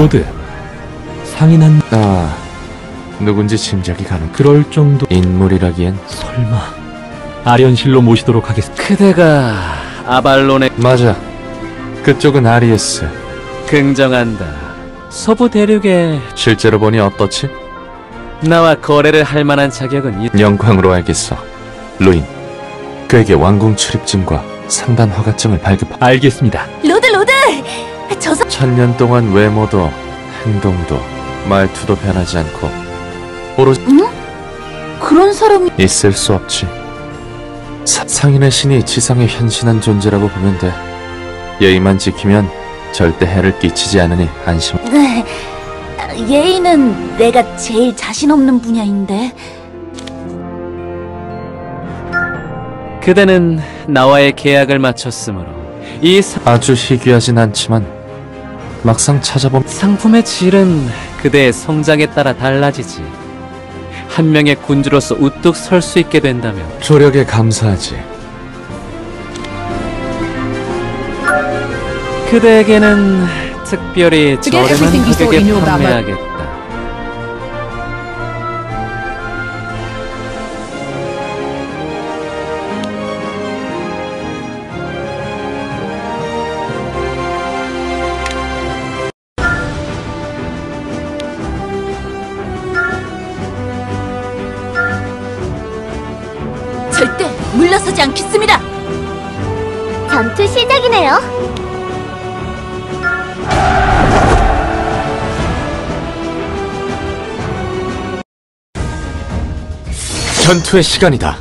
로드, 상인한 누군지 짐작이 가는 그럴 정도 인물이라기엔. 설마 아련실로 모시도록 하겠습니다. 그대가 아발론의 맞아. 그쪽은 아리에스. 긍정한다. 서부 대륙에 실제로 보니 어떻지? 나와 거래를 할 만한 자격은 영광으로 알겠어. 루인, 그에게 왕궁 출입증과 상단 허가증을 발급하. 알겠습니다. 로드! 천년 동안 외모도 행동도 말투도 변하지 않고 오로지 그런 사람이... 있을 수 없지. 상인의 신이 지상에 현신한 존재라고 보면 돼. 예의만 지키면 절대 해를 끼치지 않으니 안심. 예의는 내가 제일 자신 없는 분야인데. 그대는 나와의 계약을 마쳤으므로 이 아주 희귀하진 않지만 막상 찾아보면 상품의 질은 그대의 성장에 따라 달라지지. 한 명의 군주로서 우뚝 설 수 있게 된다면 조력에 감사하지. 그대에게는 특별히 To get 저렴한 everything you thought 가격에 you knew about my- 판매하겠다. 절대 물러서지 않겠습니다. 전투 시작이네요. 전투의 시간이다.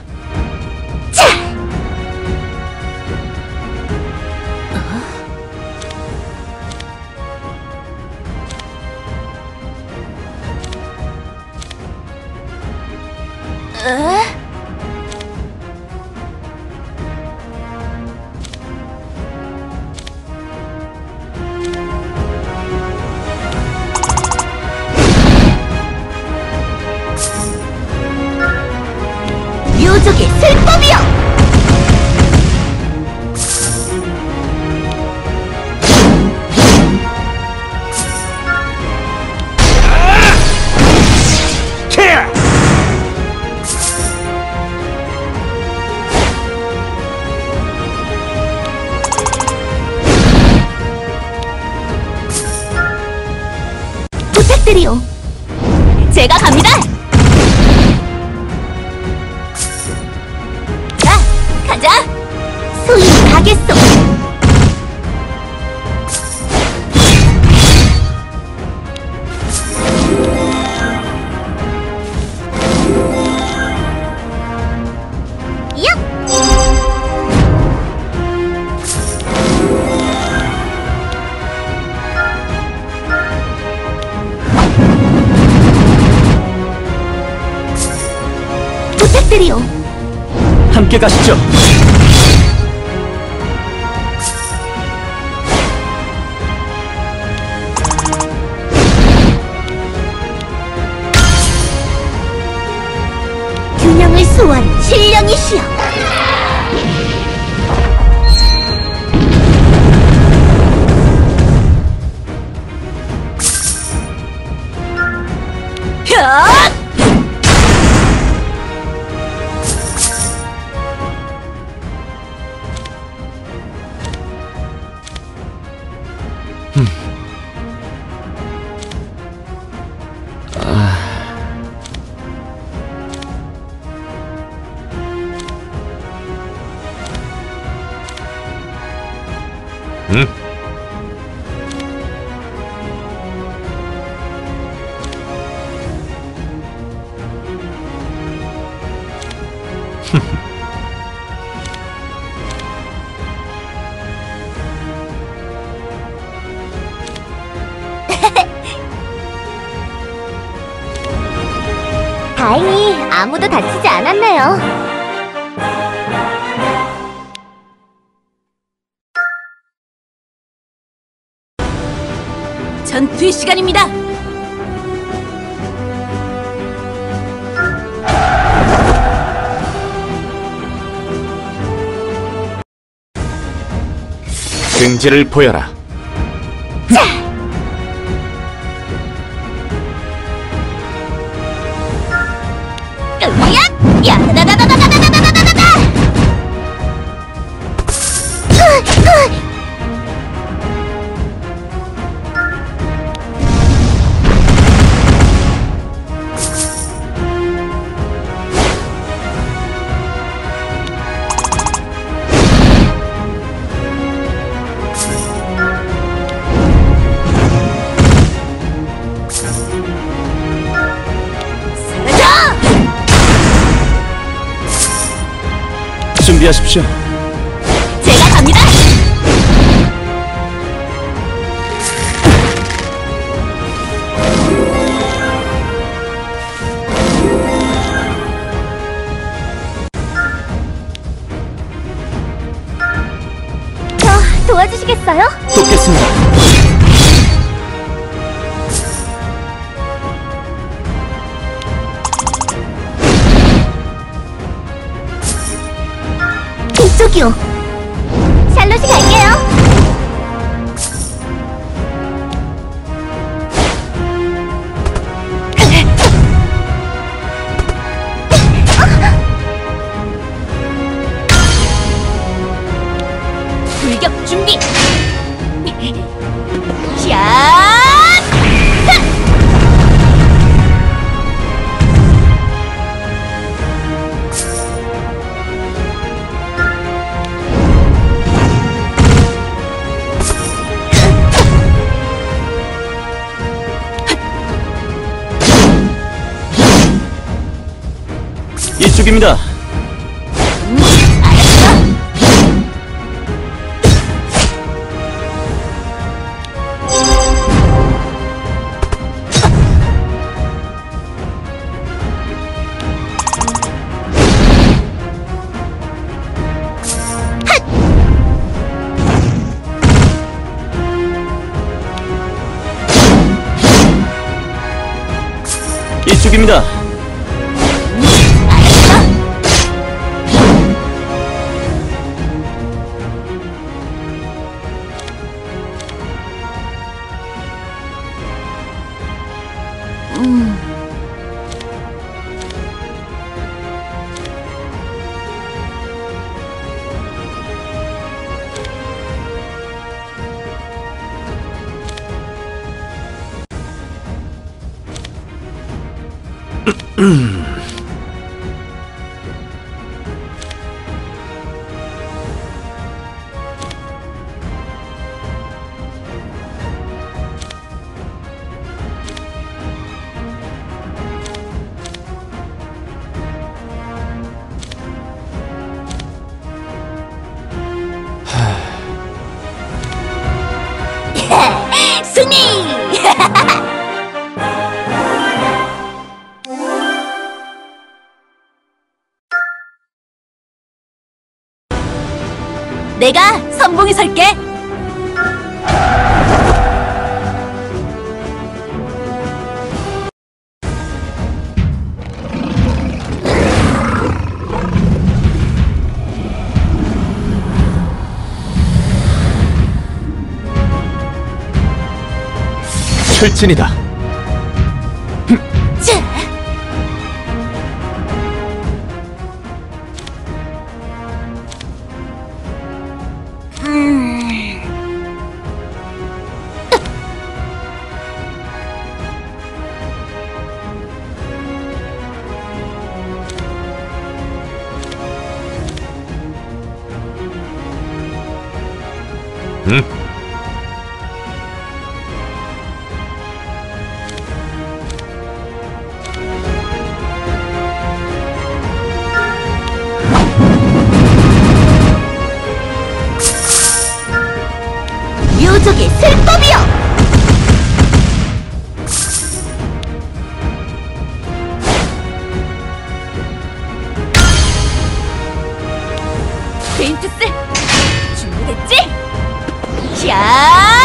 묘족의 슬픔이여! 부탁드리오. 제가 갑니다. 자, 가자. 소위 가겠소. 야! 부탁드리오. 함께 가시죠. 균형을 소화하는 신령이시여. 야! 다행히 아무도 다치지 않았네요. 전투의 시간입니다. 등지를 보여라. 준비하십시오. 제가 갑니다. 저 도와주시겠어요? 돕겠습니다. 이쪽이요. 샬롯이 갈게요. 불격 준비. 야! 이쪽입니다. 이쪽입니다. 승리! 내가 선봉에 설게. 출진이다. 자. 묘족의 슬법이여! 베인투스! 준비됐지? 자!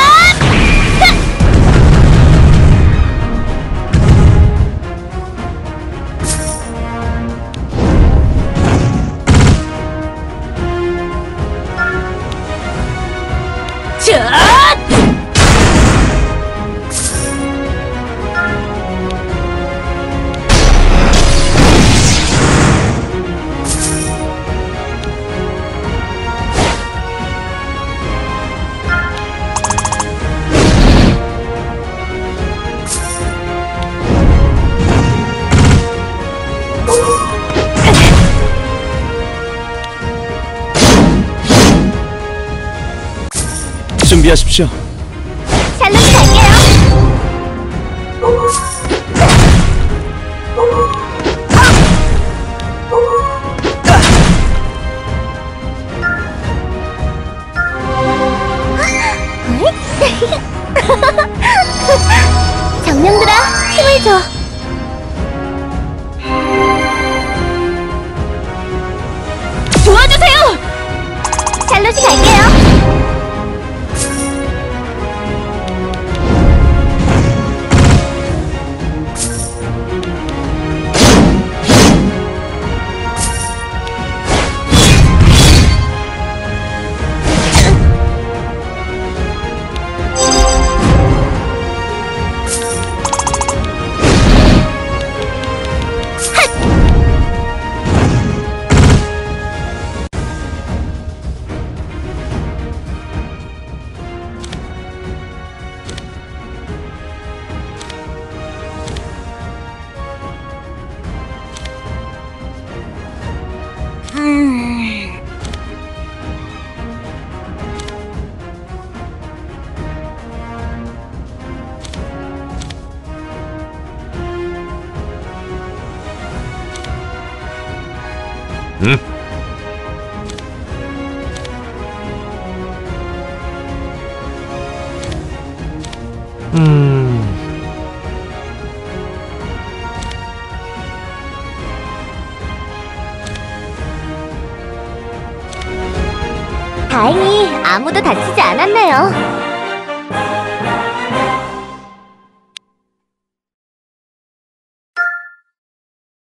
준비하십시오. 샬롯 갈게요. 도와줘. 도와주세요! 샬롯이 갈게요. 응? 다행히 아무도 다치지 않았네요.